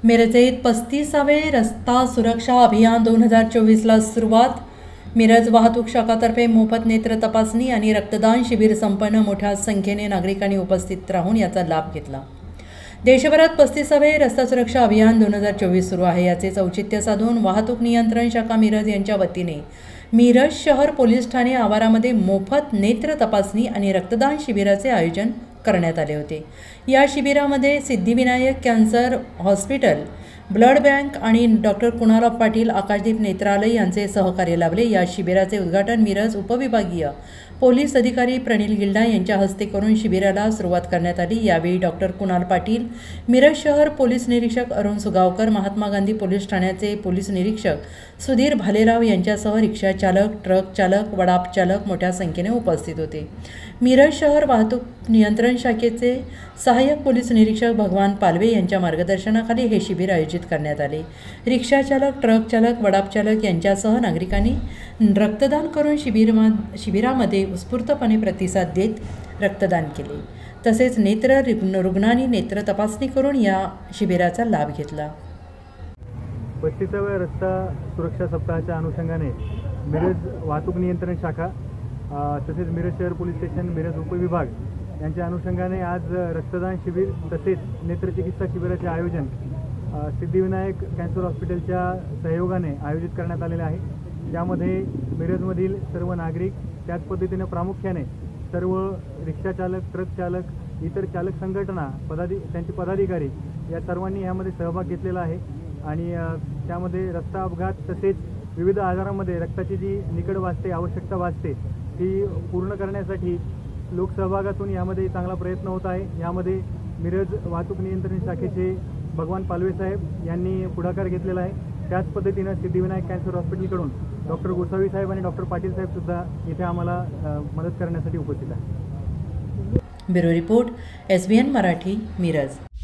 मिरजेत 35वे रस्ता सुरक्षा अभियान 2024ला सुरुवात। मिरज वाहतूक शाखातर्फे मोफत नेत्र तपासणी आणि रक्तदान शिबिर संपन्न। मोठ्या संख्येने नागरिकांनी उपस्थित राहून याचा लाभ घेतला। देशभरात 35वे रस्ता सुरक्षा अभियान 2024 सुरू आहे। याचे औचित्य साधून वाहतूक नियंत्रण शाखा मिरज यांच्या वतीने मिरज शहर पोलीस ठाणे आवारामध्ये मोफत नेत्र तपासणी आणि रक्तदान शिबिराचे आयोजन करण्यात आले होते। या शिबिरामध्ये Siddhivinayak cancer hospital, blood bank आणि डॉक्टर कुणाल पाटील आकाशदीप नेत्रालय यांचे सहकार्य लाभले। या शिबिराचे उद्घाटन मिरज उपविभागीय पोलीस अधिकारी प्रणिल गिल्डा यांच्या हस्ते करून शिबिराला सुरुवात करण्यात आली। यावेळी डॉक्टर कुणाल पाटील, मिरज शहर पोलीस निरीक्षक अरुण सुगावकर, महात्मा गांधी पोलीस ठाण्याचे पोलीस निरीक्षक सुधीर भालेराव यांच्यासह रिक्षा चालक, ट्रक चालक, वडाप चालक मोठ्या संख्येने उपस्थित होते। मिरज शहर वाहतूक नियंत्रण शाखेचे सहाय्यक पोलीस निरीक्षक भगवान पालवे यांच्या मार्गदर्शनाखाली हे शिबिर आयोजित करण्यात आले। रिक्षा चालक, ट्रक चालक, वडाप चालक यांच्यासह नागरिकांनी रक्तदान करून शिबिरामध्ये उत्स्फूर्तपणे प्रतिसाद देत रक्तदान केले। तसेच नेत्र रुग्णांनी नेत्र तपासणी करून या शिबिराचा लाभ घेतला। 35व्या रस्ता सुरक्षा सप्ताहाच्या अनुषंगाने मिरज वाहतूक नियंत्रण शाखा तसेच मिरज शहर पोलीस स्टेशन, मिरज उपविभाग यांच्या अनुषंगाने आज रक्तदान शिबिर तसेच नेत्रचिकित्सा शिबिराचे आयोजन सिद्धिविनायक कॅन्सर हॉस्पिटलच्या सहयोगाने आयोजित करण्यात आलेले आहे। यामध्ये मिरजमधील सर्व नागरिक, त्याच पद्धतीने प्रामुख्याने सर्व रिक्षा चालक, ट्रक चालक, इतर चालक संघटना, त्यांचे पदाधिकारी या सर्वांनी यामध्ये सहभाग घेतलेला आहे। आणि त्यामध्ये रस्ता अपघात तसेच विविध आजारांमध्ये रक्ताची जी निकड भासते, आवश्यकता भासते, ती पूर्ण करण्यासाठी लोकसहभागातून यामध्ये चांगला प्रयत्न होत आहे। यामध्ये मिरज वाहतूक नियंत्रण शाखेचे भगवान पालवे साहेब यांनी पुढाकार घेतलेला आहे। त्याच पद्धतीनं सिद्धिविनायक कॅन्सर हॉस्पिटलकडून डॉक्टर गोसावी साहेब आणि डॉक्टर पाटील साहेब सुद्धा इथे आम्हाला मदत करण्यासाठी उपस्थित आहे। Bureau report, SBN Marathi, Miraj.